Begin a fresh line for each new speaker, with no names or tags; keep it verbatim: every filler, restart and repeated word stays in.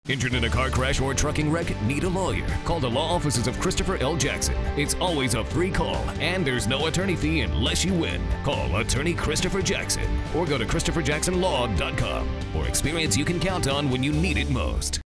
Injured in a car crash or trucking wreck? Need a lawyer? Call the law offices of Christopher L. Jackson. It's always a free call, and there's no attorney fee unless you win. Call attorney Christopher Jackson or go to christopher jackson law dot com for experience you can count on when you need it most.